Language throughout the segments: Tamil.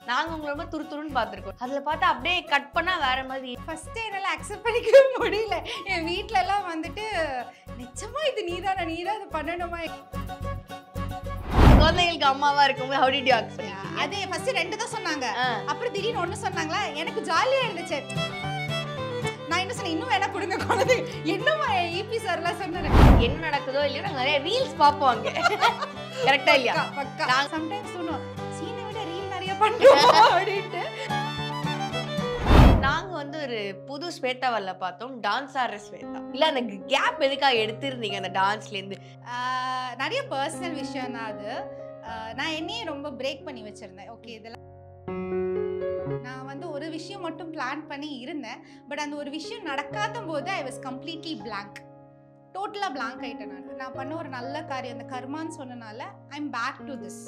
நாங்க உங்களை ரொம்ப துருதுருன்னு பார்த்துருக்கோம். அதுல பார்த்தா அப்படியே கட் பண்ணா வேற மாதிரி. ஃபர்ஸ்ட் என்னால அக்செப்ட் பண்ணிக்கவே முடியல. என் வீட்ல எல்லாம் வந்துட்டு நிச்சயமா இது நீதான் இது பண்ணணுமா? குழந்தைகளுக்கு அம்மாவா இருக்கும்போது how did you accept? அதே ஃபர்ஸ்ட் 2 தான் சொன்னாங்க. அப்புறம் திடீர்னு ஒன்னு சொன்னாங்களா, எனக்கு ஜாலியா இருந்துச்சு. நான் என்ன சொன்னேன், இன்னும் வேணா கொடுங்க குழந்தை. என்னமா ஈபி சார்லாம் சொன்னாரு. என்ன நடக்குதோ இல்லையோ நாங்க நிறைய ரீல்ஸ் பார்ப்போம். கரெக்டா இல்லையா? பக்கா. நான் சம்டைம்ஸ் சொன்னோம், சீனை விட ரீல் நிறைய பண்றோம் அப்படின்ட்டு. நாங்க வந்து ஒரு புது ஸ்வேதாவல்ல பார்த்தோம், டான்ஸ் ஆடுற ஸ்வேதா. இல்ல அந்த கேப் எதுக்காக எடுத்திருந்தீங்க அந்த டான்ஸ்ல இருந்து? நிறைய பர்சனல் விஷயம் தான் அது. நான் என்னையே ரொம்ப பிரேக் பண்ணி வச்சிருந்தேன். ஓகே, இதெல்லாம் நான் வந்து ஒரு விஷயம் மட்டும் பிளான் பண்ணி இருந்தேன். பட் அந்த ஒரு விஷயம் நடக்காத போது ஐ வாஸ் கம்ப்ளீட்லி பிளாங்க். டோட்டலா பிளாங்க் ஆயிட்டேன். நான் பண்ண ஒரு நல்ல காரியம், அந்த கர்மான்னு சொன்னனால I am back to this.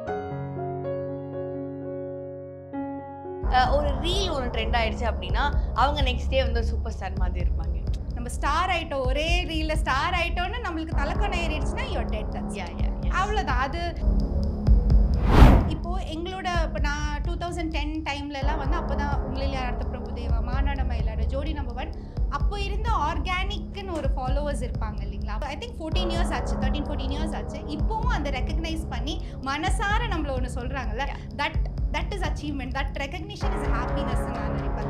ஒரு ரீல் ஒரு ட்ரெண்ட் ஆயிடுச்சு அப்படின்னா அவங்க நெக்ஸ்ட் டே வந்து சூப்பர் ஸ்டார் மாதிரி இருப்பாங்க. நம்ம ஸ்டார் ஆயிட்டோம், ஒரே ரீல்ல ஸ்டார் ஆயிட்டோம்னு நம்மளுக்கு தலைக்கணம் ஏறிடுச்சுன்னா யூ ஆர் டெட். அவ்வளோதான். அது இப்போ எங்களோட இப்போ நான் 2010 டைம்லலாம் வந்து அப்போ தான் உங்களில் அடுத்த பிரபுதேவா, மாநாட மயிலாடு, ஜோடி நம்பர் 1 அப்போ இருந்த ஆர்கானிக்னு ஒரு ஃபாலோவர்ஸ் இருப்பாங்க இல்லைங்களா? ஐ திங்க் 14 இயர்ஸ் ஆச்சு, 13-14 இயர்ஸ் ஆச்சு. இப்போவும் அந்த ரெக்கக்னைஸ் பண்ணி மனசார நம்மள ஒன்று சொல்கிறாங்கல்ல, that is achievement, that recognition is happiness. நான் நினைப்பேன்.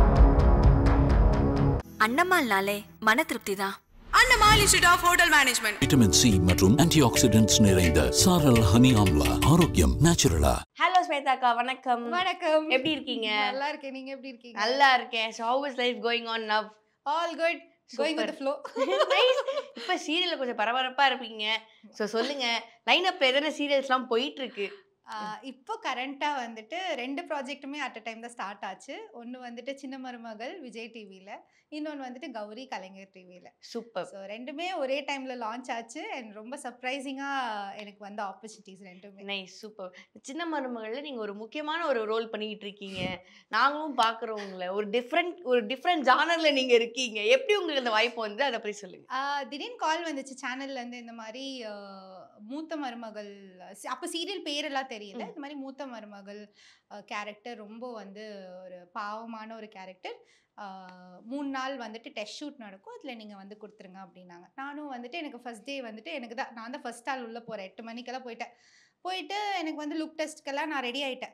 அன்னமால்னாலே மன திருப்தி தான். Annamal institute of hotel management. Vitamin C மற்றும் ஆன்டிஆக்சிடென்ட்ஸ் நிறைந்த சாரல் ஹனி ஆம்லா, ஆரோக்கியம் நேச்சுரலா. ஹலோ ஸ்வேதாக்கா, வணக்கம். வணக்கம். எப்படி இருக்கீங்க? நல்லா இருக்கேன். நீங்க எப்படி இருக்கீங்க? நல்லா இருக்கேன். So how is life going on now? All good. Going with the flow. Nice. இப்ப சீரியல்ல கொஞ்சம் பரபரப்பா இருப்பீங்க. சோ சொல்லுங்க, லைன் அப்ல எதனா சீரியல்ஸ்லாம் போயிட்டு இருக்கு? இப்போ கரண்ட்டாக வந்துட்டு 2 ப்ராஜெக்ட்டுமே அட் அ டைம் தான் ஸ்டார்ட் ஆச்சு. ஒன்று வந்துட்டு சின்ன மருமகள் விஜய் டிவியில், இன்னொன்று வந்துட்டு கௌரி கலைஞர் டிவியில். சூப்பர். ஸோ 2மே ஒரே டைமில் லான்ச் ஆச்சு. அண்ட் ரொம்ப சர்ப்ரைசிங்காக எனக்கு வந்த ஆப்பர்ச்சுனிட்டிஸ் 2மே. Nice, super. சின்ன மருமகளில் நீங்கள் ஒரு முக்கியமான ஒரு ரோல் பண்ணிக்கிட்டு இருக்கீங்க. நாங்களும் பார்க்குறோம் உங்களை. ஒரு டிஃப்ரெண்ட் ஜானரில் நீங்கள் இருக்கீங்க. எப்படி உங்களுக்கு அந்த வாய்ப்பு வந்து அதை பற்றி சொல்லுங்கள். திடீர்னு கால் வந்துச்சு சேனல்லேருந்து, இந்த மாதிரி மூத்த மருமகள், அப்போ சீரியல் பேரெல்லாம் தெரியல, இந்த மாதிரி மூத்த மருமகள் கேரக்டர் ரொம்ப வந்து ஒரு பாவமான ஒரு கேரக்டர், 3 நாள் வந்துட்டு டெஸ்ட் ஷூட் நடக்கும், அதில் நீங்கள் வந்து கொடுத்துருங்க அப்படின்னாங்க. நானும் வந்துட்டு எனக்கு ஃபர்ஸ்ட் டே வந்துட்டு நான் தான் ஃபர்ஸ்ட் ஆள் உள்ளே போகிறேன். 8 மணிக்கெல்லாம் போயிட்டு எனக்கு வந்து லுக் டெஸ்ட்டுக்கெல்லாம் நான் ரெடி ஆகிட்டு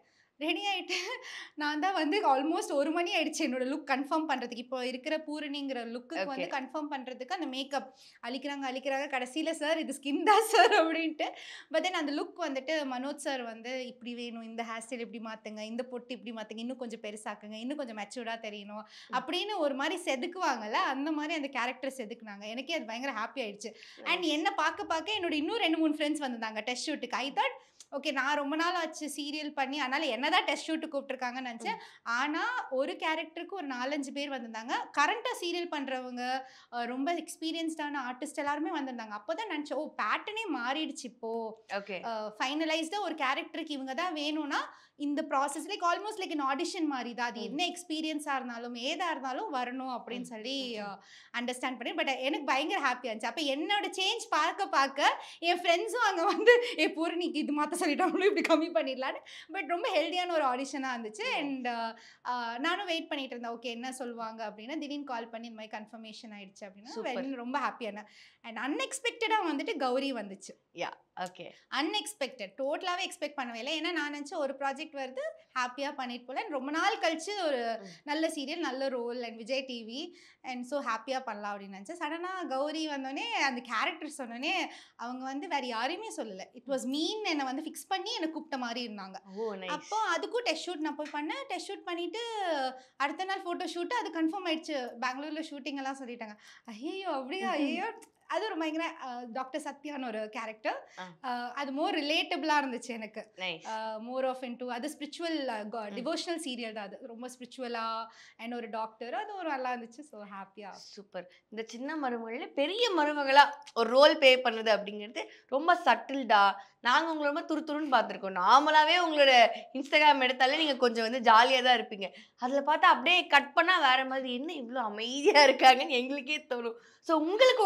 நான் தான் வந்து ஆல்மோஸ்ட் 1 மணி ஆயிடுச்சு என்னோட லுக் கன்ஃபார்ம் பண்ணுறதுக்கு. இப்போ இருக்கிற பூரணிங்கிற லுக்குக்கு வந்து கன்ஃபார்ம் பண்ணுறதுக்கு அந்த மேக்கப் அழிக்கிறாங்க கடைசியில் சார் இது ஸ்கின் தான் சார் அப்படின்ட்டு. பட் தென் அந்த லுக் வந்துட்டு மனோஜ் சார் வந்து இப்படி வேணும், இந்த ஹேர் ஸ்டைல் இப்படி மாற்றுங்க, இந்த பொட்டு இப்படி மாற்றுங்க, இன்னும் கொஞ்சம் பெருசாக்குங்க, இன்னும் கொஞ்சம் மெச்சூர்டாக தெரியணும் அப்படின்னு ஒரு மாதிரி செதுக்குவாங்கல்ல, அந்த மாதிரி அந்த கேரக்டர் செதுக்குனாங்க. எனக்கே அது பயங்கர ஹாப்பி ஆயிடுச்சு. அண்ட் என்ன பார்க்க என்னோட இன்னும் 2-3 ஃப்ரெண்ட்ஸ் வந்திருந்தாங்க டெஸ்ட் ஷூட்டுக்கு. ஐ தாட் ஓகே, நான் ரொம்ப நாள் ஆச்சு சீரியல் பண்ணி, அதனால் என்னதான் டெஸ்ட் ஷூட்டு கூப்பிட்டுருக்காங்கன்னு நினச்சேன். ஆனால் ஒரு கேரக்டருக்கு ஒரு 4-5 பேர் வந்திருந்தாங்க. கரண்ட்டாக சீரியல் பண்ணுறவங்க, ரொம்ப எக்ஸ்பீரியன்ஸ்டான ஆர்டிஸ்ட் எல்லாருமே வந்திருந்தாங்க. அப்போ தான் நினச்சேன், ஓ பேட்டர்னே மாறிடுச்சு இப்போது. ஓகே, ஃபைனலைஸ்டாக ஒரு கேரக்டருக்கு இவங்க தான் வேணும்னா இந்த process like almost like in audition மாதிரி தான். அது என்ன எக்ஸ்பீரியன்ஸாக இருந்தாலும் ஏதாக இருந்தாலும் வரணும் அப்படின்னு சொல்லி அண்டர்ஸ்டாண்ட் பண்ணி. பட் எனக்கு பயங்கர ஹாப்பியாக இருந்துச்சு. அப்போ என்னோட சேஞ்ச் பார்க்க என் ஃப்ரெண்ட்ஸும் அங்கே வந்து பூரணிக்கு இது மாற்ற சொல்லிட்டாங்களும் இப்படி கம்மி பண்ணிடலான்னு. பட் ரொம்ப ஹெல்தியான ஒரு ஆடிஷனாக இருந்துச்சு. அண்ட் நானும் வெயிட் பண்ணிட்டு இருந்தேன், ஓகே என்ன சொல்லுவாங்க அப்படின்னு. திடீர்னு கால் பண்ணி இந்த மாதிரி கன்ஃபர்மேஷன் ஆயிடுச்சு அப்படின்னா ரொம்ப ஹாப்பியான. அண்ட் அன்எக்ஸ்பெக்டடாக வந்துட்டு கௌரி வந்துச்சு. ஓகே, அன்எக்ஸ்பெக்டட், டோட்டலாகவே எக்ஸ்பெக்ட் பண்ணவே இல்லை. ஏன்னா நான் நினச்சேன் ஒரு ப்ராஜெக்ட் வருது ஹாப்பியாக பண்ணிட்டு போல, ரொம்ப நாள் கழிச்சு ஒரு நல்ல சீரியல், நல்ல role and Vijay TV, and so ஹாப்பியாக பண்ணலாம் அப்படின்னு நினச்சேன். சடனாக கௌரி வந்தோடனே அந்த கேரக்டர் சொன்னோடனே அவங்க வந்து வேறு யாரையுமே சொல்லலை, இட் வாஸ் மீன் என்னை வந்து ஃபிக்ஸ் பண்ணி என்னை கூப்பிட்ட மாதிரி இருந்தாங்க. அப்போ அதுக்கும் டெஸ்ட் ஷூட் நான் போய் பண்ணேன். டெஸ்ட் ஷூட் பண்ணிவிட்டு அடுத்த நாள் ஃபோட்டோ ஷூட்டு அது கன்ஃபார்ம் ஆயிடுச்சு. பெங்களூரில் ஷூட்டிங் எல்லாம் சொல்லிட்டாங்க. ஐயோ அப்படியா, ஐயோ அது ஒரு பயங்கர டாக்டர் சத்யான்னு ஒரு கேரக்டர். அது மோர் ரிலேட்டபிளாக இருந்துச்சு எனக்கு. மோர் ஆஃப் இன்டு அது ஸ்பிரிச்சுவல் டிவோஷனல் சீரியல் தான். அது ரொம்ப ஸ்பிரிச்சுவலாக அண்ட் ஒரு டாக்டர், அது ஒரு நல்லா இருந்துச்சு. ஸோ ஹாப்பியாக. சூப்பர். இந்த சின்ன மருமகளில் பெரிய மருமகளாக ஒரு ரோல் ப்ளே பண்ணுது அப்படிங்கிறது ரொம்ப சட்டில்டா. நாங்கள் உங்களை ரொம்ப துருதுருன்னு பார்த்துருக்கோம். நார்மலாகவே உங்களோட இன்ஸ்டாகிராம் எடுத்தாலே நீங்கள் கொஞ்சம் வந்து ஜாலியாக தான் இருப்பீங்க. அதில் பார்த்தா அப்படியே கட் பண்ணால் வேறு மாதிரி, என்ன இவ்வளோ அமைதியாக இருக்காங்கன்னு எங்களுக்கே தோணும். ஸோ உங்களுக்கு உங்களை பார்க்கும்போது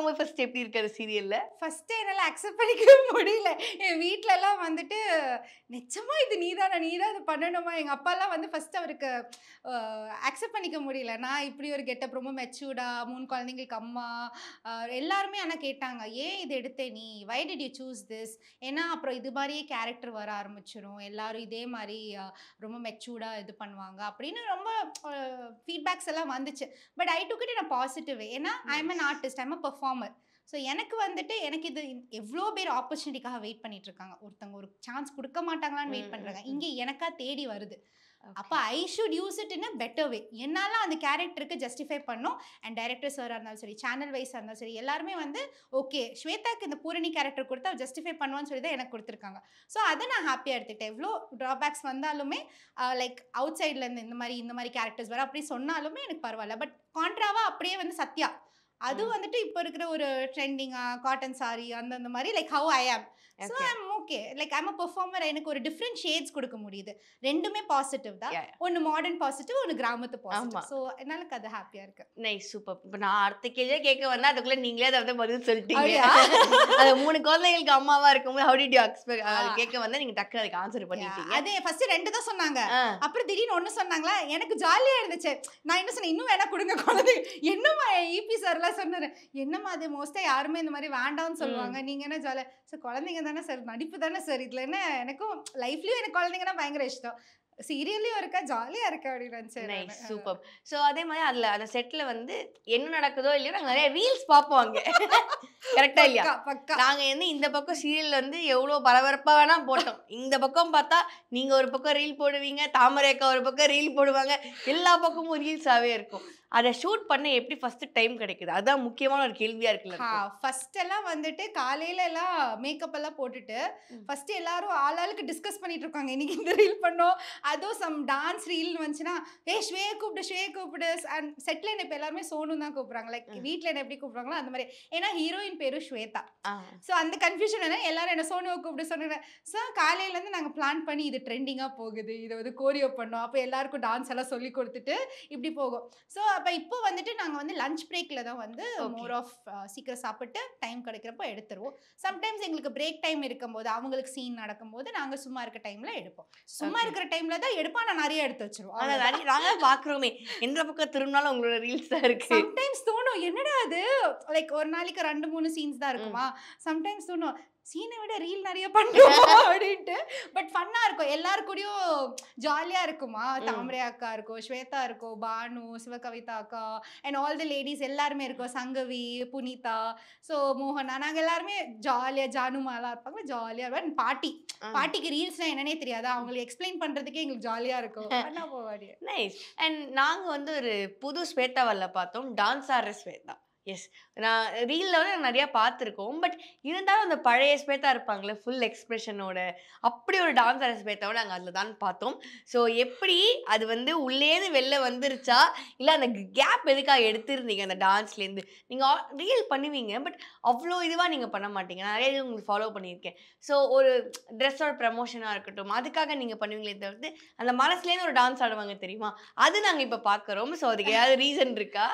பார்க்கும்போது ஃபர்ஸ்ட் எப்படி இருக்காரு சீரியல்ல? ஃபர்ஸ்ட் என்னால அக்செப்ட் பண்ணிக்கவே முடியல. என் வீட்ல எல்லாம் வந்துட்டு நிச்சயமா இது நீதான் இது பண்ணணுமா? எங்க அப்பாலாம் வந்து ஃபர்ஸ்ட் அவருக்கு அக்செப்ட் பண்ணிக்க முடியல. நான் இப்படி ஒரு கெட்டப் ரொம்ப மெச்சூர்டா 3 குழந்தைங்களுக்கு அம்மா எல்லாருமே ஆனா கேட்டாங்க. ஏன் இது எடுத்தே நீ? Why did you choose this? ஏன்னா அப்புறம் இது மாதிரியே கேரக்டர் வர ஆரம்பிச்சிடும். எல்லாரும் இதே மாதிரி ரொம்ப மெச்சூர்டா இது பண்ணுவாங்க அப்படின்னு ரொம்ப ஃபீட்பேக்ஸ் எல்லாம் வந்துச்சு. But I took it in a positive way. ஏன்னா I am an artist, I am a performer. So எனக்கு வந்துட்டு எனக்கு இது எவ்வளோ பேர் ஆப்பர்ச்சுனிட்டிக்காக வெயிட் பண்ணிட்டு இருக்காங்க. ஒருத்தவங்க ஒரு சான்ஸ் கொடுக்க மாட்டாங்களான்னு வெயிட் பண்ணுறாங்க. இங்கே எனக்கா தேடி வருது. அப்போ I should use it in a better way. என்னால் அந்த கேரக்டருக்கு ஜஸ்டிஃபை பண்ணும். அண்ட் டைரக்டர் சாராக இருந்தாலும் சரி, சேனல் வைஸாக இருந்தாலும் சரி, எல்லாருமே வந்து ஓகே ஸ்வேதாக்கு இந்த பூரணி கேரக்டர் கொடுத்தா ஜஸ்டிஃபை பண்ணுவான்னு சொல்லி தான் எனக்கு கொடுத்துருக்காங்க. ஸோ அதை நான் ஹாப்பியாக எடுத்துக்கிட்டேன். எவ்வளோ ட்ராபேக்ஸ் வந்தாலுமே லைக் அவுட் சைட்லேருந்து இந்த மாதிரி கேரக்டர்ஸ் வர அப்படி சொன்னாலுமே எனக்கு பரவாயில்ல. பட் கான்ட்ராவாக அப்படியே வந்து சத்யா அது வந்துட்டு இப்போ இருக்கிற ஒரு ட்ரெண்டிங்காக காட்டன் சாரி அந்த மாதிரி like how I am. So I'm okay like I'm a performer. எனக்கு ஒரு டிஃப்ரெண்ட் ஷேட்ஸ் கொடுக்க முடியுது. ரெண்டுமே பாசிட்டிவ் தான். ஒன்று மாடர்ன் பாசிட்டிவ், ஒன்று கிராமத்து பாசிட்டிவ். ஸோ என்னால அது ஹாப்பியாக இருக்கு. Nice, super. இப்போ நான் அடுத்த கேள்வியே கேட்க வந்தா அதுக்குள்ள நீங்களே அதை வந்து பதில் சொல்லிட்டீங்க. அது 3 குழந்தைங்களுக்கு அம்மாவா இருக்கும்போது ஹவு டிட் யூ எக்ஸ்பெக்ட் அது கேட்க வந்தா நீங்க டக்கு அதுக்கு ஆன்சர் பண்ணிட்டீங்க. அதே ஃபர்ஸ்ட் 2 தான் சொன்னாங்க. அப்புறம் திடீர்னு 1 சொன்னாங்களா, எனக்கு ஜாலியா இருந்துச்சு. நான் என்ன சொன்னேன், இன்னும் வேணா கொடுங்க குழந்தை. என்னம்மா ஈபி சார்லாம் சொன்னாரு, என்னம்மா அது மோஸ்டா யாருமே இந்த மாதிரி வேண்டாம்னு சொல்லுவாங்க, நீங்க என்ன ஜாலியா சார் குழந்தைங்க தானே சார், நடிப்பு தானே சார், இதுல என்ன எனக்கும் லைஃப்லயும் எனக்கு குழந்தைங்கன்னா பயங்கர இஷ்டம், சீரியல்லையும் இருக்கா ஜாலியா இருக்கா அப்படின்னு. சூப்பர். ஸோ அதே மாதிரி அதுல அந்த செட்ல வந்து என்ன நடக்குதோ இல்லையோ நாங்க நிறைய ரீல்ஸ் பார்ப்போம் அங்க. கரெக்டா இல்லையா? நாங்க வந்து இந்த பக்கம் சீரியல் வந்து எவ்வளவு பரபரப்பா வேணா போட்டோம், இந்த பக்கம் பார்த்தா நீங்க ஒரு பக்கம் ரீல் போடுவீங்க, தாமரை அக்கா ஒரு பக்கம் ரீல் போடுவாங்க, எல்லா பக்கமும் ரீல்ஸாவே இருக்கும். அதை ஷூட் பண்ண எப்படி ஃபர்ஸ்ட் டைம் கிடைக்குது? அதான் முக்கியமான ஒரு கேள்வியா இருக்குல்ல. ஃபர்ஸ்ட் எல்லாம் வந்துட்டு காலையில எல்லாம் மேக்கப் எல்லாம் போட்டுட்டு ஃபர்ஸ்ட் எல்லாரும் ஆளாளுக்கு டிஸ்கஸ் பண்ணிட்டு இருக்காங்க, இன்னைக்கு இந்த ரீல் பண்ணோம், அதுவும் சம் டான்ஸ் ரீல் வந்துச்சுன்னா ஸ்வே கூப்பிடு. அண்ட் செட்ல என்ன இப்போ எல்லாருமே சோனு தான் கூப்பிடுறாங்க. லைக் வீட்டில் என்ன எப்படி கூப்பிடுறாங்களோ அந்த மாதிரி. ஏன்னா ஹீரோயின் பேரு ஸ்வேதா. ஸோ அந்த கன்ஃபியூஷன் என்ன, எல்லாரும் என்ன சோனுவை கூப்பிட்டு சொன்னாங்க. ஸோ காலையிலேருந்து நாங்கள் பிளான் பண்ணி இது ட்ரெண்டிங்காக போகுது, இதை வந்து கோரியோ பண்ணோம், அப்போ எல்லாருக்கும் டான்ஸ் எல்லாம் சொல்லி கொடுத்துட்டு இப்படி போகும். ஸோ அப்போ இப்போ வந்துட்டு நாங்கள் வந்து லஞ்ச் பிரேக்கில் தான் வந்து மோர் ஆஃப் சீக்கிரம் சாப்பிட்டு டைம் கிடைக்கிறப்போ எடுத்துருவோம். சம்டைம்ஸ் எங்களுக்கு பிரேக் டைம் இருக்கும்போது அவங்களுக்கு சீன் நடக்கும்போது நாங்கள் சும்மா இருக்க டைமில் எடுப்போம். சும்மா இருக்கிற டைமில் தான் எடுப்போம். நான் நிறைய எடுத்து வச்சிருவோம். நாங்கள் பார்க்குறோமே எந்த பக்கம் திரும்பினாலும் உங்களோட ரீல்ஸ் தான் இருக்கு. சம்டைம்ஸ் தோணும் என்னடா அது, லைக் ஒரு நாளைக்கு 2-3 சீன்ஸ் தான் இருக்குமா, சம்டைம்ஸ் தோணும் சீனை விட ரீல் நிறைய பண்ணுறோம் அப்படின்ட்டு. பட் ஃபன்னாக இருக்கும், எல்லாருக்கூடயும் ஜாலியாக இருக்குமா. தாமரை அக்கா இருக்கும், ஸ்வேதா இருக்கும், பானு, சிவகவிதா அக்கா அண்ட் ஆல் தி லேடிஸ் எல்லாருமே இருக்கும், சங்கவி, புனிதா, ஸோ மோகனா, நாங்கள் எல்லாருமே ஜாலியாக, ஜானுமாலாம் இருப்பாங்க, ஜாலியாக இருப்போம். பாட்டிக்கு ரீல்ஸ்னால் என்னன்னே தெரியாது, அவங்களுக்கு எக்ஸ்பிளைன் பண்ணுறதுக்கே எங்களுக்கு ஜாலியாக இருக்கும். பண்ணா போவாடி. நைஸ். அண்ட் நாங்கள் வந்து ஒரு புது ஸ்வேதாவில் பார்த்தோம், டான்ஸ் ஆடுற ஸ்வேதா. எஸ், நான் ரீலில் வந்து நிறையா பார்த்துருக்கோம். பட் இருந்தாலும் அந்த பழைய ஸ்வேதா இருப்பாங்களே ஃபுல் எக்ஸ்பிரஷனோட, அப்படி ஒரு டான்ஸ் ஆடுற ஸ்வேதாவை நாங்கள் அதில் தான் பார்த்தோம். ஸோ எப்படி அது வந்து உள்ளேருந்து வெளில வந்துருச்சா, இல்லை அந்த கேப் எதுக்காக எடுத்துருந்தீங்க அந்த டான்ஸ்லேருந்து? நீங்கள் ரீல் பண்ணுவீங்க, பட் அவ்வளோ இதுவாக நீங்கள் பண்ண மாட்டீங்க. நான் நிறைய இது உங்களுக்கு ஃபாலோ பண்ணியிருக்கேன். ஸோ ஒரு ட்ரெஸ்ஸோட ப்ரமோஷனாக இருக்கட்டும், அதுக்காக நீங்கள் பண்ணுவீங்களே தவிர்த்து அந்த மனசுலேருந்து ஒரு டான்ஸ் ஆடுவாங்க தெரியுமா, அது நாங்கள் இப்போ பார்க்குறோம். ஸோ அதுக்கு ஏதாவது ரீசன் இருக்கா?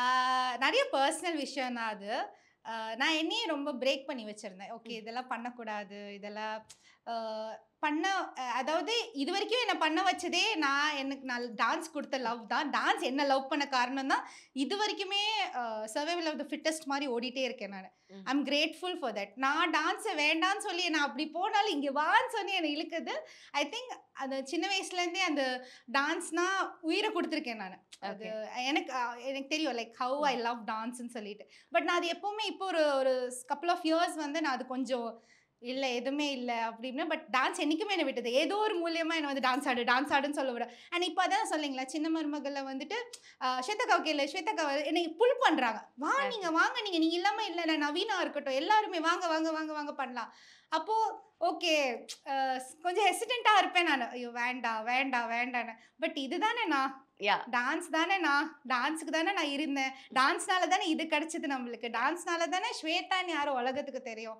நிறைய பர்சனல் விஷயம் தான் அது. நான் என்னையே ரொம்ப பிரேக் பண்ணி வச்சுருந்தேன். ஓகே இதெல்லாம் பண்ணக்கூடாது, இதெல்லாம் பண்ண, அதாவது இது வரைக்கும் என்னை பண்ண வச்சதே எனக்கு நான் டான்ஸ் கொடுத்த லவ் தான். டான்ஸ் என்ன லவ் பண்ண காரணம் தான் இது வரைக்குமே சர்வைவல் ஆஃப் த ஃபிட்டஸ்ட் மாதிரி ஓடிட்டே இருக்கேன் நான். I am grateful for that. நான் டான்ஸை வேண்டான்னு சொல்லி நான் அப்படி போனாலும் இங்கே வான்னு சொல்லி என்னை இழுக்குது. ஐ திங்க் அந்த சின்ன வயசுலேருந்தே அந்த டான்ஸ்னா உயிரை கொடுத்துருக்கேன் நான். அது எனக்கு தெரியும் லைக் ஹவ் ஐ லவ் டான்ஸ்ன்னு சொல்லிட்டு. பட் நான் அது எப்போவுமே இப்போ ஒரு கப்புள் ஆஃப் இயர்ஸ் வந்து நான் அது கொஞ்சம் இல்லை எதுவுமே இல்லை அப்படின்னு. பட் டான்ஸ் என்றைக்குமே என்னை விட்டது, ஏதோ ஒரு மூலியமாக என்னை வந்து டான்ஸ் ஆடுன்னு சொல்ல விட. அண்ட் இப்போ அதான் சொல்லிங்களா, சின்ன மருமகளில் வந்துட்டு ஸ்வேதாக்காவுக்கு இல்லை, ஸ்வேதாக்கா என்னை புல் பண்ணுறாங்க, வாங்க நீங்கள் இல்லாமல் இல்லை, நவீனா இருக்கட்டும் எல்லாருமே வாங்க பண்ணலாம். அப்போது ஓகே கொஞ்சம் ஹெசிடென்ட்டாக இருப்பேன் நான், ஐயோ வேண்டான்னு. பட் இதுதானே நான், டான்ஸ் தானே டான்ஸுக்கு தானே நான் இருந்தேன், டான்ஸ்னால தானே இது கிடைச்சது நம்மளுக்கு, டான்ஸ்னால தானே ஸ்வேதான்னு யாரும் உலகத்துக்கு தெரியும்.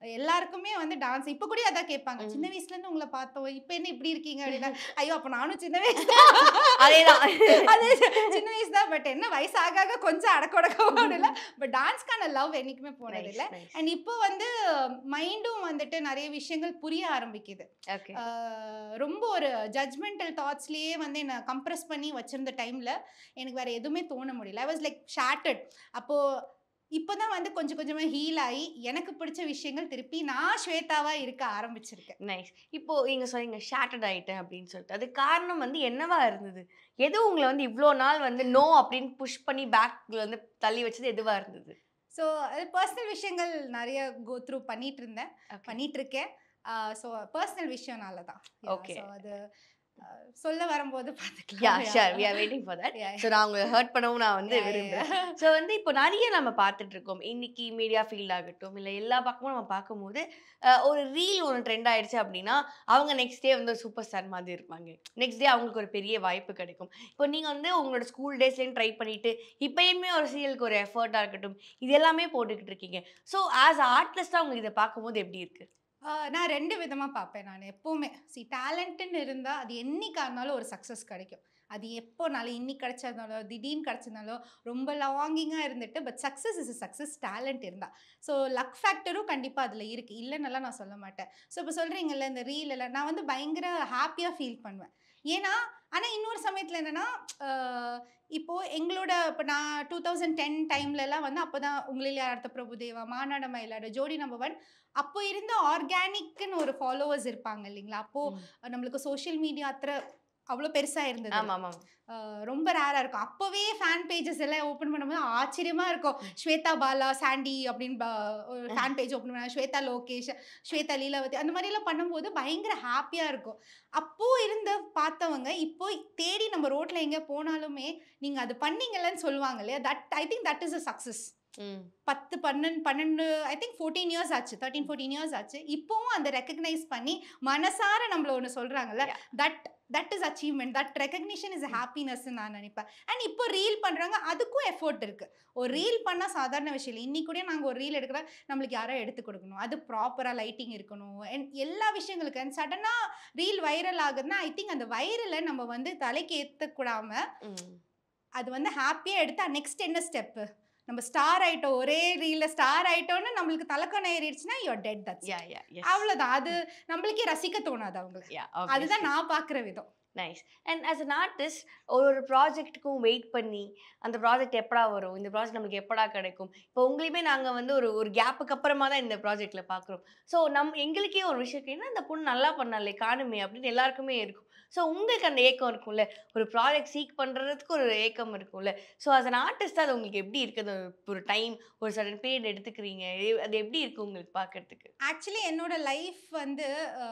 எல்லாருக்குமே வந்து டான்ஸ் இப்போ கூட அதான் கேட்பாங்க, சின்ன வயசுல இருந்து உங்களை பார்த்தோம் இப்போ என்ன இப்படி இருக்கீங்க அப்படின்னா, ஐயோ அப்போ நானும் சின்ன வயசு அதேதான். அதே சின்ன வயசு தான், பட் என்ன வயசு ஆக ஆக கொஞ்சம் அடக்கொடக்கவும் இல்லை, பட் டான்ஸ்க்கான லவ் என்னைக்குமே போனது இல்லை. அண்ட் இப்போ வந்து மைண்டும் வந்துட்டு நிறைய விஷயங்கள் புரிய ஆரம்பிக்குது. ஓகே. ரொம்ப ஒரு ஜட்ஜ்மெண்டல் தாட்ஸ்லயே வந்து என்ன கம்ப்ரெஸ் பண்ணி வச்சிருந்த டைம்ல எனக்கு வேற எதுவுமே தோண முடியல. I was like shattered. அப்போ இப்போதான் வந்து கொஞ்சம் கொஞ்சமா ஹீல் ஆகி எனக்கு பிடிச்ச விஷயங்கள் திருப்பி நான் ஸ்வேதாவா இருக்க ஆரம்பிச்சிருக்கேன். நைஸ். இப்போ நீங்க சொன்னீங்க ஷேட்டர்ட் ஆயிட்டேன் அப்படின்னு சொல்லிட்டு, அது காரணம் வந்து என்னவா இருந்தது? எது உங்களை வந்து இவ்வளோ நாள் வந்து நோ அப்படின்னு புஷ் பண்ணி பேக்ல வந்து தள்ளி வச்சது எதுவா இருந்தது? ஸோ அது பர்சனல் விஷயங்கள் நிறைய கோ த்ரூ பண்ணிட்டு இருந்தேன், பண்ணிட்டு இருக்கேன். ஸோ பர்சனல் விஷயம்னால தான். ஓகே. ஸோ அது சொல்ல வரும்போது யா பார்த்துக்கலாம். Sure, we are waiting for that. So நான் உங்களை ஹர்ட் பண்ணவும் நான் வந்து விரும்புகிறேன். ஸோ வந்து இப்போ நிறைய நம்ம பார்த்துட்டு இருக்கோம், இன்னைக்கு மீடியா ஃபீல்ட் ஆகட்டும் இல்லை எல்லா பக்கமும் நம்ம பார்க்கும்போது ஒரு ரீல் ஒன்று ட்ரெண்ட் ஆயிடுச்சு அப்படின்னா அவங்க நெக்ஸ்ட் டே வந்து சூப்பர் ஸ்டார் மாதிரி இருப்பாங்க. நெக்ஸ்ட் டே அவங்களுக்கு ஒரு பெரிய வாய்ப்பு கிடைக்கும். இப்போ நீங்கள் வந்து உங்களோட ஸ்கூல் டேஸ்லேயும் ட்ரை பண்ணிட்டு இப்போயுமே ஒரு சீரியலுக்கு ஒரு எஃபர்ட்டாக இருக்கட்டும் இது எல்லாமே போட்டுக்கிட்டு இருக்கீங்க. ஸோ ஆஸ் ஆர்டிஸ்டாக உங்களுக்கு இதை பார்க்கும்போது எப்படி இருக்கு? நான் 2 விதமா பார்ப்பேன். நான் எப்பவுமே டேலண்ட்டுன்னு இருந்தா அது என்னைக்கா இருந்தாலும் ஒரு சக்ஸஸ் கிடைக்கும். அது எப்போனாலும் இன்னைக்கு கிடைச்சதுனாலும் திடீர்னு கிடைச்சதுனாலும் ரொம்ப லாங்கிங்கா இருந்துட்டு, but success is success talent இருந்தா. ஸோ லக் ஃபேக்டரும் கண்டிப்பா அதுல இருக்கு, இல்லைன்னெல்லாம் நான் சொல்ல மாட்டேன். ஸோ இப்போ சொல்றீங்கல்ல இந்த ரீல் எல்லாம், நான் வந்து பயங்கர ஹாப்பியா ஃபீல் பண்ணுவேன். ஏன்னா ஆனா இன்னொரு சமயத்துல என்னன்னா இப்போ எங்களோட இப்போ நான் 2010 டைம்லலாம் வந்து அப்போதான் உங்களில் யாரார்த்த பிரபுதேவா, மாநாட மயிலாட, ஜோடி நம்பர் 1 அப்போ இருந்த ஆர்கானிக்னு ஒரு ஃபாலோவர்ஸ் இருப்பாங்க இல்லைங்களா. அப்போ நம்மளுக்கு சோஷியல் மீடியா அவ்வளோ பெருசா இருந்தது. ஆமாம் ஆமாம். ரொம்ப ரேரா இருக்கும். அப்போவே ஃபேன் பேஜஸ் எல்லாம் ஓப்பன் பண்ணும்போது ஆச்சரியமா இருக்கும். ஸ்வேதா பாலா, சாண்டி அப்படின்னு ஒரு ஃபேன் பேஜ் ஓப்பன் பண்ண, ஸ்வேதா லோகேஷ், ஸ்வேதா லீலாவதி அந்த மாதிரி எல்லாம் பண்ணும்போது பயங்கர ஹாப்பியா இருக்கும். அப்போ இருந்த பார்த்தவங்க இப்போ தேடி நம்ம ரோட்ல எங்க போனாலுமே நீங்க அது பண்ணீங்கன்னு சொல்லுவாங்க இல்லையா. That I think that is a success. 10 12 I think 14 years ஆச்சு, 13-14 இயர்ஸ் ஆச்சு. இப்போவும் அந்த ரெக்கக்னைஸ் பண்ணி மனசார நம்மள ஒன்று சொல்றாங்கல்ல, that is achievement, that recognition is happiness நான் நினைப்பேன். அண்ட் இப்போ ரீல் பண்றாங்க, அதுக்கும் எஃபோர்ட் இருக்கு. ஒரு ரீல் பண்ணா சாதாரண விஷயம் இல்லை. இன்னைக்கு கூட நாங்கள் ஒரு ரீல் எடுக்கிறோம், நம்மளுக்கு யாரோ எடுத்து கொடுக்கணும், அது ப்ராப்பரா லைட்டிங் இருக்கணும், அண்ட் எல்லா விஷயங்களுக்கு. அண்ட் சடனா ரீல் வைரல் ஆகுதுன்னா ஐ திங்க் அந்த வைரலை நம்ம வந்து தலைக்கு ஏற்றக்கூடாம அது வந்து ஹாப்பியா எடுத்தா நெக்ஸ்ட் என்ன ஸ்டெப்பு, நம்ம ஸ்டார் ஆயிட்டோம், ஒரே ரீல்ல ஸ்டார் ஆயிட்டோம்னு நம்மளுக்கு தலக்கணம் ஏறிடுச்சுன்னா யூ ஆர் டெட். தட்ஸ் அவ்வளவுதான். அது நம்மளுக்கே ரசிக்க தோணாது அவங்களுக்கு. அதுதான் நான் பார்க்குற விதம். Nice. And as an artist ஒரு ப்ராஜெக்ட்டுக்கும் வெயிட் பண்ணி அந்த ப்ராஜெக்ட் எப்படா வரும், இந்த ப்ராஜெக்ட் நமக்கு எப்படா கிடைக்கும். இப்போ உங்களையுமே நாங்கள் வந்து ஒரு கேப்புக்கு அப்புறமா தான் இந்த ப்ராஜெக்டில் பார்க்குறோம். ஸோ எங்களுக்கே ஒரு விஷயம் என்ன இந்த பொண்ணு நல்லா பண்ணாலே காணுமே அப்படின்னு எல்லாருக்குமே இருக்கும். ஸோ உங்களுக்கு அந்த ஏக்கம் இருக்கும்ல, ஒரு ப்ராஜெக்ட் சீக் பண்ணுறதுக்கு ஒரு ஏக்கம் இருக்கும்ல. ஸோ ஆஸ் அன் ஆர்டிஸ்ட் அது உங்களுக்கு எப்படி இருக்குது? ஒரு டைம் ஒரு சடன் பீரியட் எடுத்துக்கிறீங்க, அது எப்படி இருக்குது உங்களுக்கு பார்க்கறதுக்கு? ஆக்சுவலி என்னோட லைஃப் வந்து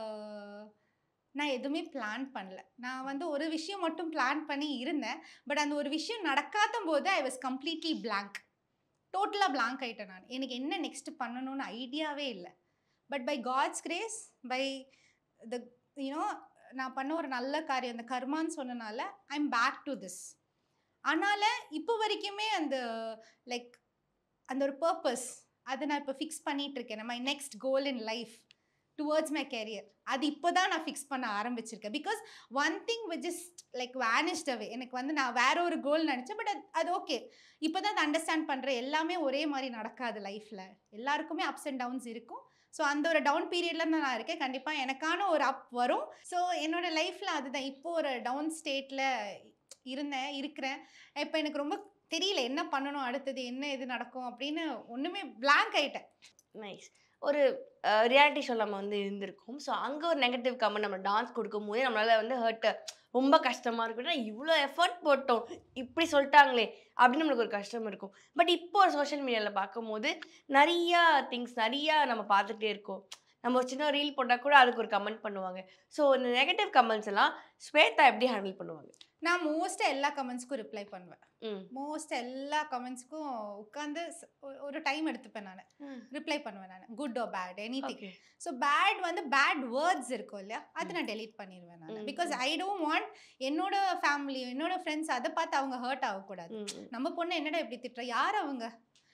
நான் எதுவுமே பிளான் பண்ணல. நான் வந்து ஒரு விஷயம் மட்டும் பிளான் பண்ணி இருந்தேன். பட் அந்த ஒரு விஷயம் நடக்காத போது ஐ வாஸ் கம்ப்ளீட்லி பிளாங்க். டோட்டலாக பிளாங்க் ஆகிட்டேன் நான். எனக்கு என்ன நெக்ஸ்ட் பண்ணணும்னு ஐடியாவே இல்லை. But by God's grace, by the you know நான் பண்ண ஒரு நல்ல காரியம், அந்த கர்மான்னு சொன்னனால I am back to this. அதனால் இப்போ வரைக்குமே அந்த லைக் அந்த ஒரு பர்பஸ் அதை நான் இப்போ ஃபிக்ஸ் பண்ணிகிட்டு இருக்கேன். My next goal in life towards my career அது இப்போ தான் நான் ஃபிக்ஸ் பண்ண ஆரம்பிச்சிருக்கேன். Because one thing which is like vanished away. எனக்கு வந்து நான் வேற ஒரு கோல் நினச்சேன். பட் அது ஓகே, இப்போ தான் அதை அண்டர்ஸ்டாண்ட் பண்ணுறேன். எல்லாமே ஒரே மாதிரி நடக்காது லைஃப்பில், எல்லாருக்குமே அப்ஸ் அண்ட் டவுன்ஸ் இருக்கும். ஸோ அந்த ஒரு டவுன் பீரியட்ல தான் நான் இருக்கேன். கண்டிப்பாக எனக்கான ஒரு அப் வரும். ஸோ என்னோட லைஃப்பில் அதுதான் இப்போ ஒரு டவுன் ஸ்டேட்டில் இருக்கிறேன். இப்போ எனக்கு ரொம்ப தெரியல என்ன பண்ணணும், அடுத்தது என்ன இது நடக்கும் அப்படின்னு ஒன்றுமே பிளாங்க் ஆகிட்டேன். நைஸ். ஒரு ரியாலிட்டி ஷோ நம்ம வந்து இருந்திருக்கோம். ஸோ அங்கே ஒரு நெகட்டிவ் கமெண்ட் நம்ம டான்ஸ் கொடுக்கும் போதே நம்மளால வந்து ஹர்ட் ரொம்ப கஷ்டமாக இருக்கும். இவ்வளோ எஃபர்ட் போட்டோம் இப்படி சொல்லிட்டாங்களே அப்படின்னு நம்மளுக்கு ஒரு கஷ்டம் இருக்கும். பட் இப்போ ஒரு சோஷியல் மீடியாவில் பார்க்கும்போது நிறையா திங்ஸ் நிறையா நம்ம பார்த்துட்டே இருக்கோம். நம்ம ஒரு சின்ன ரீல் போட்டால் கூட அதுக்கு ஒரு கமெண்ட் பண்ணுவாங்க. ஸோ இந்த நெகட்டிவ் கமெண்ட்ஸ் எல்லாம் ஸ்வேதா எப்படி ஹேண்டில் பண்ணுவாங்க? நான் மோஸ்ட்டாக எல்லா கமெண்ட்ஸ்க்கும் ரிப்ளை பண்ணுவேன். மோஸ்ட் எல்லா கமெண்ட்ஸ்க்கும் உட்காந்து ஒரு டைம் எடுத்துப்பேன். நான் ரிப்ளை பண்ணுவேன். நான் good or bad anything. So bad வந்து பேட் வேர்ட்ஸ் இருக்கும் இல்லையா, அதை நான் டெலீட் பண்ணிடுவேன் நான். பிகாஸ் ஐ டோன்ட் வாண்ட் என்னோட ஃபேமிலி என்னோட ஃப்ரெண்ட்ஸ் அதை பார்த்து அவங்க ஹர்ட் ஆகக்கூடாது. நம்ம பொண்ணு என்னடா இப்படி திட்டுற, யார் அவங்க,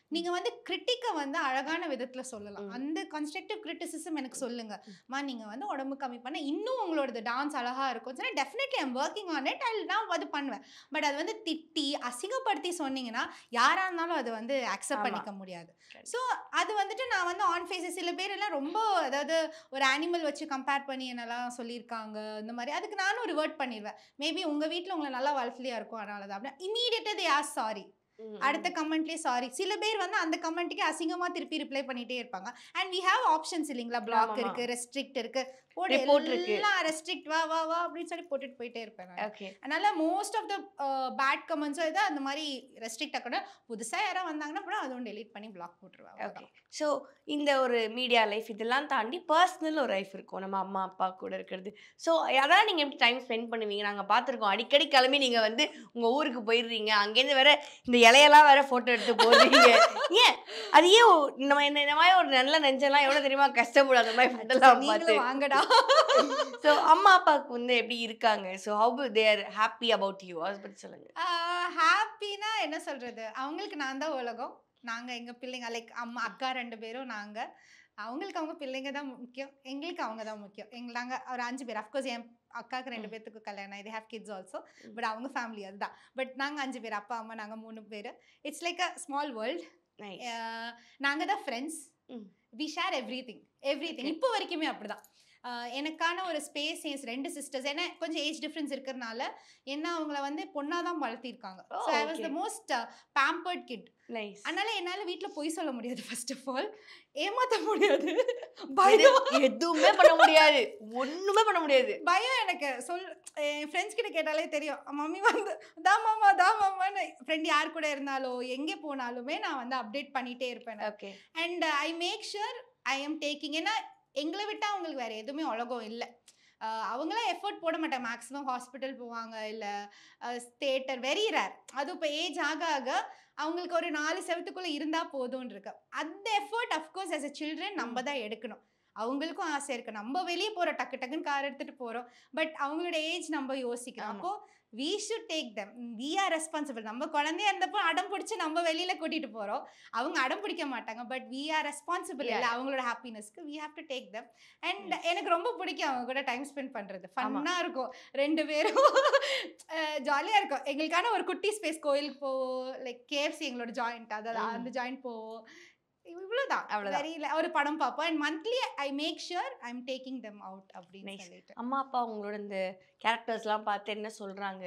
நீங்க வந்து கிரிட்டிக்கை வந்து அழகான விதத்துல சொல்லலாம். அந்த கன்ஸ்ட்ரக்டிவ் கிரிட்டிசிசம் எனக்கு சொல்லுங்க. நீங்க வந்து உடம்பு கம்மி பண்ண இன்னும் உங்களோட டான்ஸ் அழகா இருக்கும் சொன்னா definitely I'm working on it. நான் அது பண்ணுவேன். பட் அது வந்து திட்டி அசிங்கப்படுத்தி சொன்னீங்கன்னா யாரா இருந்தாலும் அது வந்து அக்செப்ட் பண்ணிக்க முடியாது. ஸோ அது வந்துட்டு நான் வந்து ஆன் ஃபேஸஸ் சில பேர் எல்லாம் ரொம்ப அதாவது ஒரு அனிமல் வச்சு கம்பேர் பண்ணி என்னெல்லாம் சொல்லியிருக்காங்க இந்த மாதிரி. அதுக்கு நானும் ரிவர்ட் பண்ணிடுவேன். மேபி உங்க வீட்டில் உங்களை நல்லா வளர்ஃபிலியா இருக்கும் அதனால தான் அப்படின்னா இமீடியட்டாக தே ஆர் சாரி. அடுத்த கமெண்ட்லேயே சாரி. சில பேர் வந்து அந்த கமெண்ட்டுக்கு அசிங்கமாக திருப்பி ரிப்ளை பண்ணிகிட்டே இருப்பாங்க. அண்ட் வி ஹேவ் ஆப்ஷன்ஸ் இல்லைங்களா, பிளாக் இருக்கு, ரெஸ்ட்ரிக்ட் இருக்கு, எல்லாம் ரெஸ்ட்ரிக்ட் வா வா வா அப்படின்னு சொல்லி போட்டுட்டு போயிட்டே இருப்பேன். அதனால மோஸ்ட் ஆஃப் த பேட் கமெண்ட்ஸும் இதை அந்த மாதிரி ரெஸ்ட்ரிக்ட் ஆக்கணும். புதுசாக யாராவது வந்தாங்கன்னா கூட அதுவும் டெலீட் பண்ணி பிளாக் போட்டுருவாங்க. ஓகே. ஸோ இந்த ஒரு மீடியா லைஃப் இதெல்லாம் தாண்டி பர்சனல் ஒரு லைஃப் இருக்கும் நம்ம அம்மா அப்பா கூட இருக்கிறது. ஸோ அதான் நீங்கள் எப்படி டைம் ஸ்பெண்ட் பண்ணுவீங்க? நாங்கள் பார்த்துருக்கோம் அடிக்கடி கிளம்பி நீங்கள் வந்து உங்கள் ஊருக்கு போயிடுறீங்க. அங்கேருந்து வேற இந்த இலையெல்லாம் வேற ஃபோட்டோ எடுத்து போடுறீங்க. ஏன் அது ஏன் நம்ம இந்த மாதிரி ஒரு நல்ல நெஞ்செல்லாம் எவ்வளோ தெரியுமா கஷ்டப்படும் அந்த மாதிரி ஃபுட்டெல்லாம் பார்த்து வாங்கடா. ஸோ அம்மா அப்பாவுக்கு வந்து எப்படி இருக்காங்க? So how they are happy about you அதை பற்றி சொல்லுங்க. ஹாப்பினா என்ன சொல்றது, அவங்களுக்கு நான் தான் உலகம். நாங்கள் எங்கள் பிள்ளைங்க லைக் அம்மா அக்கா 2 பேரும் நாங்கள். அவங்களுக்கு அவங்க பிள்ளைங்க தான் முக்கியம், எங்களுக்கு அவங்க தான் முக்கியம். நாங்கள் ஒரு 5 பேர். அஃப்கோர்ஸ் என் அக்காவுக்கு 2 பேர்த்துக்கு கல்யாணம், இது ஹேவ் கிட்ஸ் ஆல்சோ. பட் அவங்க ஃபேமிலி அதுதான். பட் நாங்கள் 5 பேர், அப்பா அம்மா நாங்கள் 3 பேர். It's like a small world. நாங்கள் தான் friends. We share everything. இப்போ வரைக்குமே அப்படிதான். எனக்கான ஒரு ஸ்பேஸ் என் 2 சிஸ்டர்ஸ், ஏன்னா கொஞ்சம் ஏஜ் டிஃப்ரென்ஸ் இருக்கிறதுனால என்ன அவங்கள வந்து பொண்ணாக தான் வளர்த்திருக்காங்க. So I was the most pampered kid. அதனால என்னால் வீட்டில் பொய் சொல்ல முடியாது. ஃபர்ஸ்ட் ஆஃப் ஆல் ஏமாற்ற முடியாது. பயம் எதுவுமே பண்ண முடியாது, ஒன்றுமே பண்ண முடியாது. பயம் எனக்கு என் ஃப்ரெண்ட்ஸ் கிட்ட கேட்டாலே தெரியும். மம்மி வந்து தான் மாமான்னு ஃப்ரெண்ட் யார் கூட இருந்தாலோ எங்கே போனாலுமே நான் வந்து அப்டேட் பண்ணிகிட்டே இருப்பேன். Okay. And I make sure I am taking. ஏன்னா எங்களை விட்டால் அவங்களுக்கு வேறு எதுவுமே உலகம் இல்லை. அவங்களாம் எஃபர்ட் போட மாட்டாங்க. மேக்ஸிமம் ஹாஸ்பிட்டல் போவாங்க, இல்லை தேட்டர், வெரி ரேர். அது இப்போ ஏஜ் ஆக ஆக அவங்களுக்கு ஒரு 4 செவத்துக்குள்ளே இருந்தால் போதும்னு இருக்கு. அந்த effort of course as a children நம்ம தான் எடுக்கணும். அவங்களுக்கும் ஆசை இருக்குது. நம்ம வெளியே போகிறோம், டக்குன்னு கார் எடுத்துகிட்டு போகிறோம். பட் அவங்களோட ஏஜ் நம்ம யோசிக்கிறோம். அப்போது we should take them. we are responsible. நம்ம குழந்தையா இருந்தப்போ அடம் பிடிச்சி நம்ம வெளியில கூட்டிட்டு போறோம். அவங்க அடம் பிடிக்க மாட்டாங்க. But we are responsible. இல்லை அவங்களோட ஹாப்பினஸ்க்கு we have to take them. and எனக்கு ரொம்ப பிடிக்கும் அவங்க கூட டைம் ஸ்பெண்ட் பண்றது. ஃபன்னா இருக்கும். 2 பேரும் ஜாலியா இருக்கும். எங்களுக்கான ஒரு குட்டி ஸ்பேஸ் கோயிலுக்கு போவோம். லைக் KFC எங்களோட ஜாயிண்ட், அதாவது அந்த ஜாயிண்ட் போவோம். இவ்வளவுதான். ஒரு படம் பார்ப்போம். And monthly I make sure I am taking them out அப்படின்னு சொல்லிட்டு. அம்மா அப்பா உங்களோட இந்த கேரக்டர்ஸ்லாம் பார்த்து என்ன சொல்றாங்க?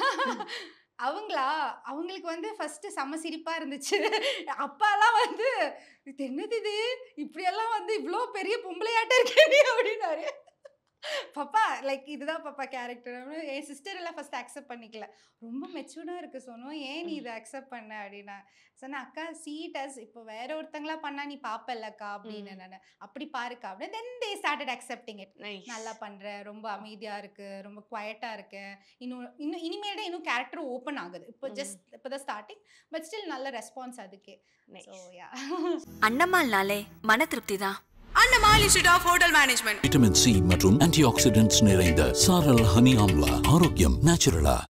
அவங்களுக்கு வந்து ஃபர்ஸ்ட் செம்ம சிரிப்பா இருந்துச்சு. அப்பாலாம் வந்து இது என்னது, இது இப்படியெல்லாம் வந்து இவ்வளோ பெரிய பொம்பளையாட்ட இருக்கே அப்படின்னாரு. பாப்பா லைக் இதுதான் பாப்பா கேரக்டர். என் சிஸ்டர் எல்லாம் ஃபர்ஸ்ட் அக்செப்ட் பண்ணிக்கல. ரொம்ப மெச்சூர்டாக இருக்கு சொன்னோம், ஏன் நீ இதை அக்செப்ட் பண்ண அப்படின்னா சொன்னேன். அக்கா சீட்டஸ் இப்போ வேற ஒருத்தங்களா பண்ணா நீ பாப்பல்லக்கா அப்படின்னு. நான் அப்படி பாருக்கா அப்படின்னு. Then they started accepting it. நல்லா பண்ற, ரொம்ப அமைதியா இருக்கு, ரொம்ப குவைட்டா இருக்கு. இனிமேல் தான் இன்னும் கேரக்டர் ஓப்பன் ஆகுது. இப்போதான் ஸ்டார்டிங். பட் ஸ்டில் நல்ல ரெஸ்பான்ஸ் அதுக்கே. ஸோ யா, அண்ணம்மாள்னாலே மன திருப்தி தான். Annamal institute of hotel management. Vitamin C மற்றும் ஆன்டி ஆக்சிடென்ட்ஸ் நிறைந்த சாரல் ஹனி ஆம்லா. ஆரோக்கியம் நேச்சுரலா.